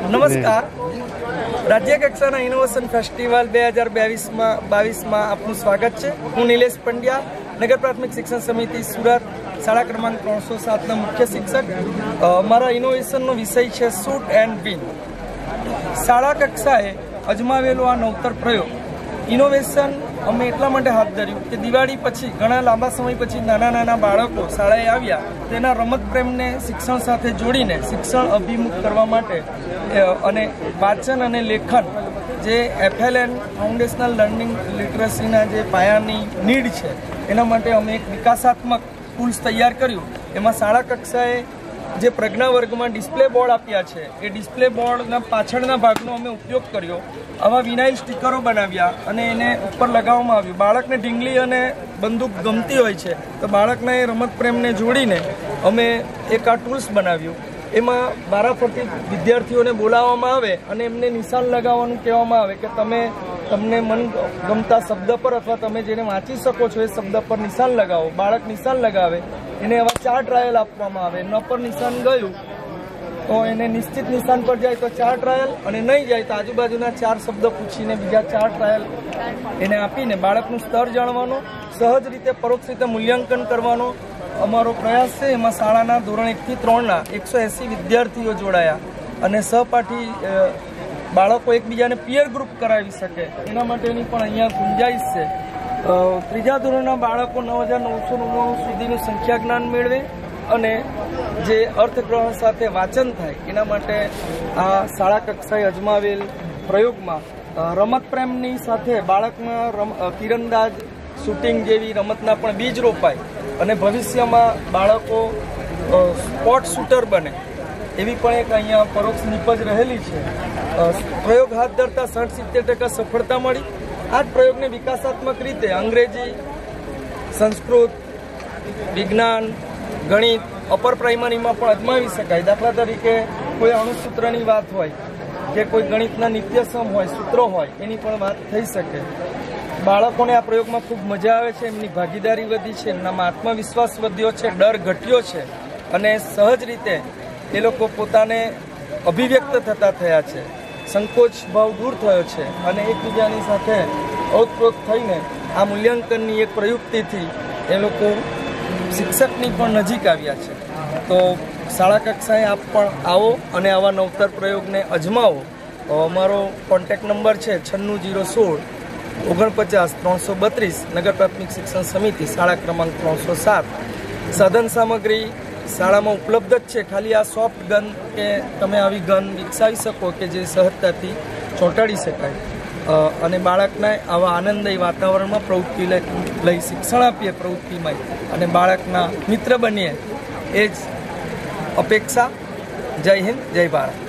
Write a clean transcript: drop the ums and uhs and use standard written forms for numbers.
નમસ્કાર. રાજ્ય કક્ષાના ઇનોવેશન ફેસ્ટિવલ 2022 માં આપનું સ્વાગત છે. હું નિલેશ પંડ્યા, નગર પ્રાથમિક શિક્ષણ સમિતિ સુરત, શાળા ક્રમાંક 307ના મુખ્ય શિક્ષક. મારા ઇનોવેશનનો વિષય છે શૂટ એન્ડ વિન. શાળા કક્ષાએ અજમાવેલો આ નવતર પ્રયોગ ઇનોવેશન અમે એટલા માટે હાથ ધર્યું કે દિવાળી પછી ઘણા લાંબા સમય પછી નાના બાળકો શાળાએ આવ્યા, તેના રમત પ્રેમને શિક્ષણ સાથે જોડીને શિક્ષણ અભિમુખ કરવા માટે અને વાંચન અને લેખન જે FLN ફાઉન્ડેશનલ લર્નિંગ લિટરસીના જે પાયાની નીડ છે એના માટે અમે એક વિકાસાત્મક ટૂલ્સ તૈયાર કર્યું. એમાં શાળા કક્ષાએ જે પ્રજ્ઞા વર્ગમાં ડિસ્પ્લે બોર્ડ આપ્યા છે એ ડિસ્પ્લે બોર્ડના પાછળના ભાગનો અમે ઉપયોગ કર્યો. આવા વિનાઇલ સ્ટીકરો બનાવ્યા અને એને ઉપર લગાવવામાં આવ્યું. બાળકને ઢીંગલી અને બંદૂક ગમતી હોય છે તો બાળકના એ રમત પ્રેમને જોડીને અમે એક આ ટૂલ્સ બનાવ્યું. એમાં વારાફરતી વિદ્યાર્થીઓને બોલાવવામાં આવે અને એમને નિશાન લગાવવાનું કહેવામાં આવે કે તમને મન ગમતા શબ્દ પર અથવા તમે જેને વાંચી શકો છો એ શબ્દ પર નિશાન લગાવો. બાળક નિશાન લગાવે, એને આવા 4 ટ્રાયલ આપવામાં આવે. ન પર નિશાન ગયું તો એને નિશ્ચિત નિશાન પર જાય તો 4 ટ્રાયલ, અને નહીં જાય તો આજુબાજુના 4 શબ્દ પૂછીને બીજા 4 ટ્રાયલ એને આપીને બાળકનું સ્તર જાણવાનો, સહજ રીતે પરોક્ષ રીતે મૂલ્યાંકન કરવાનો અમારો પ્રયાસ છે. એમાં શાળાના ધોરણ 1 થી 3ના 180 વિદ્યાર્થીઓ જોડાયા અને સહપાઠી બાળકો એકબીજાને પિયર ગ્રુપ કરાવી શકે એના માટેની પણ અહીંયા ગુંજાઈશ છે. ત્રીજા ધોરણના બાળકો 9999 સુધીનું સંખ્યા જ્ઞાન મેળવે અને જે અર્થગ્રહણ સાથે વાંચન થાય એના માટે આ શાળા કક્ષાએ અજમાવેલ પ્રયોગમાં રમત પ્રેમની સાથે બાળકમાં તીરંદાજ, શૂટિંગ જેવી રમતના પણ બીજ રોપાય અને ભવિષ્યમાં બાળકો સ્પોર્ટ શૂટર બને એવી પણ એક અહીંયા પરોક્ષ નીપજ રહેલી છે. પ્રયોગ હાથ ધરતા 60-70% સફળતા મળી. આ જ પ્રયોગને વિકાસાત્મક રીતે અંગ્રેજી, સંસ્કૃત, વિજ્ઞાન, ગણિત અપર પ્રાઇમરીમાં પણ અજમાવી શકાય. દાખલા તરીકે કોઈ અણુસૂત્રની વાત હોય કે કોઈ ગણિતના નિત્યસમ હોય, સૂત્રો હોય, એની પણ વાત થઈ શકે. બાળકોને આ પ્રયોગમાં ખૂબ મજા આવે છે, એમની ભાગીદારી વધી છે, એમનામાં આત્મવિશ્વાસ વધ્યો છે, ડર ઘટ્યો છે અને સહજ રીતે એ લોકો પોતાને અભિવ્યક્ત થતા થયા છે. સંકોચ ભાવ દૂર થયો છે અને એકબીજાની સાથે ઓતપ્રોત થઈને આ મૂલ્યાંકનની એક પ્રયુક્તિથી એ લોકો શિક્ષકની પણ નજીક આવ્યા છે. તો શાળા કક્ષાએ આપ પણ આવો અને આવા નવતર પ્રયોગને અજમાવો. અમારો કોન્ટેક્ટ નંબર છે 96 016 49 332, નગર પ્રાથમિક શિક્ષણ સમિતિ, શાળા ક્રમાંક 307. સાધન સામગ્રી શાળામાં ઉપલબ્ધ જ છે. ખાલી આ સોફ્ટ ગન કે તમે આવી ગન વિકસાવી શકો કે જે સહજતાથી ચોંટાડી શકાય અને બાળકને આવા આનંદમય વાતાવરણમાં પ્રવૃત્તિ લઈ શિક્ષણ આપીએ પ્રવૃત્તિમય અને બાળકના મિત્ર બનીએ એ જ અપેક્ષા. જય હિન્દ, જય ભારત.